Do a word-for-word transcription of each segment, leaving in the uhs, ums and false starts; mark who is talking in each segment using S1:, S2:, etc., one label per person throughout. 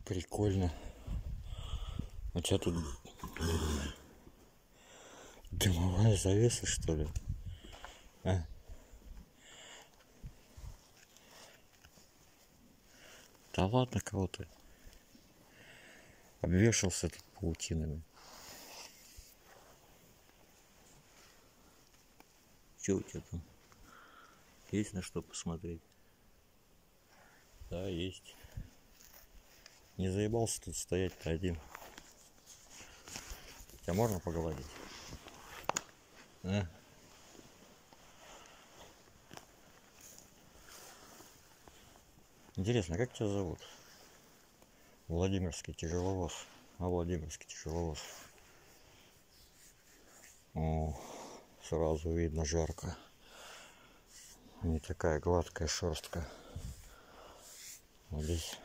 S1: Прикольно. У тебя тут дымовая завеса, что ли? А? Да ладно, кого ты обвешался тут паутинами. Че у тебя там? Есть на что посмотреть? Да, есть. Не заебался тут стоять-то один. Тебя можно погладить? А? Интересно, как тебя зовут? Владимирский тяжеловоз. А Владимирский тяжеловоз. О, сразу видно жарко. Не такая гладкая шерстка. Вот здесь.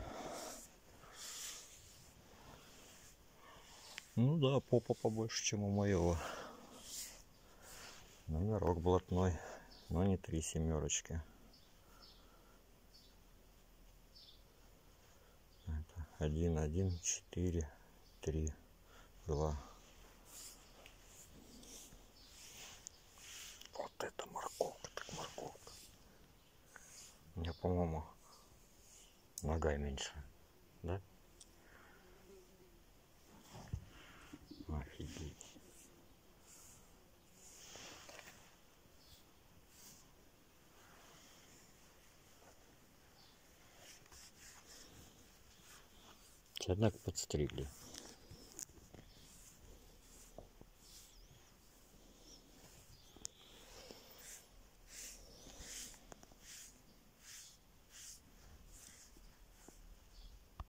S1: Ну да, попа побольше, чем у моего. Номерок блатной, но не три семерочки. Это один, один, четыре, три, два. Вот это морковка, так морковка. У меня, по-моему, нога меньше, да? Офигеть. Однако подстригли.